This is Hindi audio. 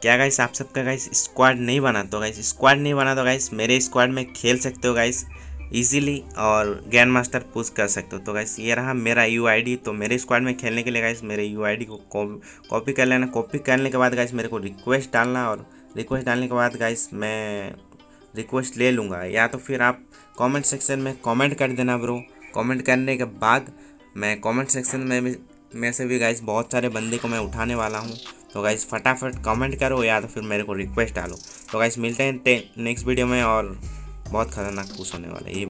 क्या गाइस आप सबका गाइस स्क्वाड नहीं बना तो गाइस मेरे स्क्वाड में खेल सकते हो गाइस इजीली और ग्रैंड मास्टर पुश कर सकते हो। तो गाइस ये रहा मेरा यूआईडी। तो मेरे स्क्वाड में खेलने के लिए गाइस मेरे यूआईडी को कॉपी कर लेना। कॉपी करने के बाद गाइस मेरे को रिक्वेस्ट डालना और रिक्वेस्ट डालने के बाद गाइस मैं रिक्वेस्ट ले लूँगा, या तो फिर आप कमेंट सेक्शन में कमेंट कर देना ब्रो। कमेंट करने के बाद मैं कमेंट सेक्शन में से भी गाइस बहुत सारे बंदे को मैं उठाने वाला हूँ। तो गाइस फटाफट कमेंट करो या तो फिर मेरे को रिक्वेस्ट डालो। तो गाइस मिलते हैं नेक्स्ट वीडियो में और बहुत खतरनाक पुश होने वाला है ये।